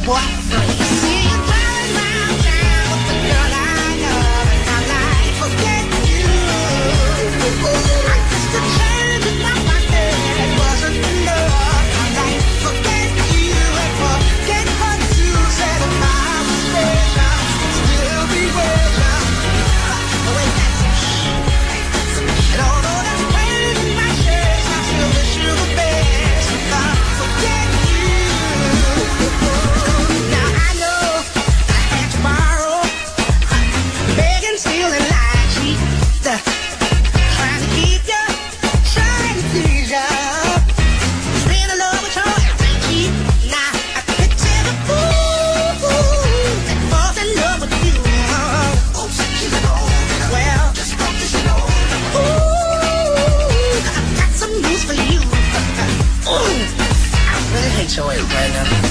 boyfriend. See you driving round town with the girl I love, and I'm like, forget you. I guess the change in my pocket wasn't enough. I'm like, forget you and forget her too. Said if I was special, still be special. Wait, and although that's pain in my chest, I still wish you the best. If I forget you. Now I know I had to borrow, begging, stealing, lying, cheat, trying to keep you, trying to please you. Been in love with your cheap. Now I picture the fool that falls in love with you. Oh, she's an old girl. Well, just hope that you know. Ooh, I got some news for you. Ooh, I really hate your way right now.